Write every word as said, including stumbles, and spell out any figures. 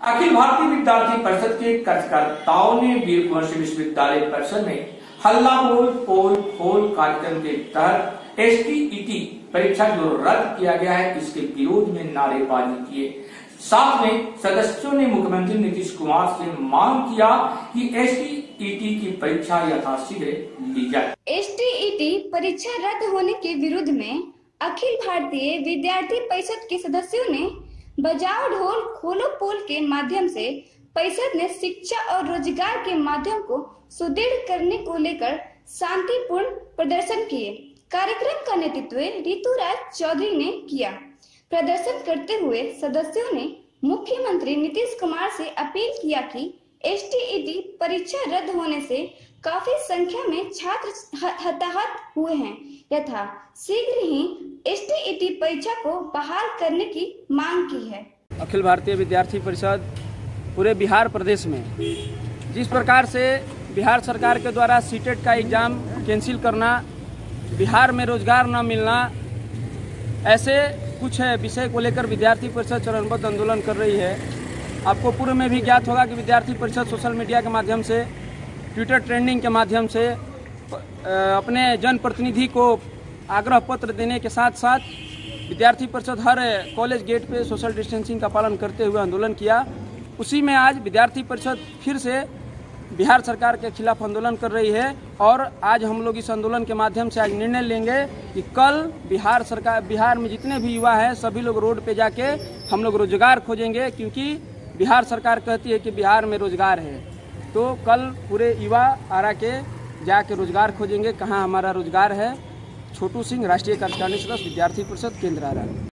अखिल भारतीय विद्यार्थी परिषद के कार्यकर्ताओं ने वीर कुंवर सिंह विश्वविद्यालय परिसर में हल्ला बोल पोल खोल कार्यक्रम के तहत एस टी ई टी परीक्षा जो रद्द किया गया है इसके विरोध में नारेबाजी किए। साथ में सदस्यों ने मुख्यमंत्री नीतीश कुमार से मांग किया कि एस टी ई टी की परीक्षा यथाशीघ्र ली जाए। एस टी ई टी परीक्षा रद्द होने के विरोध में अखिल भारतीय विद्यार्थी परिषद के सदस्यों ने बजाओ ढोल खोलो पोल के माध्यम से परिषद ने शिक्षा और रोजगार के माध्यम को सुदृढ़ करने को लेकर शांतिपूर्ण प्रदर्शन किए। कार्यक्रम का नेतृत्व ऋतुराज चौधरी ने किया। प्रदर्शन करते हुए सदस्यों ने मुख्यमंत्री नीतीश कुमार से अपील किया कि एस टी ई टी परीक्षा रद्द होने से काफी संख्या में छात्र हताहत हुए हैं तथा शीघ्र ही एस टी ई टी परीक्षा को बहाल करने की मांग की है। अखिल भारतीय विद्यार्थी परिषद पूरे बिहार प्रदेश में जिस प्रकार से बिहार सरकार के द्वारा सीटेट का एग्जाम कैंसिल करना, बिहार में रोजगार न मिलना, ऐसे कुछ विषय को लेकर विद्यार्थी परिषद चरणबद्ध आंदोलन कर रही है। आपको पूर्व में भी ज्ञात होगा कि विद्यार्थी परिषद सोशल मीडिया के माध्यम से, ट्विटर ट्रेंडिंग के माध्यम से अपने जनप्रतिनिधि को आग्रह पत्र देने के साथ साथ विद्यार्थी परिषद हर कॉलेज गेट पे सोशल डिस्टेंसिंग का पालन करते हुए आंदोलन किया। उसी में आज विद्यार्थी परिषद फिर से बिहार सरकार के खिलाफ आंदोलन कर रही है और आज हम लोग इस आंदोलन के माध्यम से आज निर्णय लेंगे कि कल बिहार सरकार बिहार में जितने भी युवा हैं सभी लोग रोड पे जाके हम लोग रोजगार खोजेंगे, क्योंकि बिहार सरकार कहती है कि बिहार में रोजगार है। तो कल पूरे युवा आरा के जाके रोजगार खोजेंगे। कहाँ हमारा रोजगार है। छोटू सिंह, राष्ट्रीय कार्यकारिणी सदस्य, विद्यार्थी परिषद, केंद्र आरा।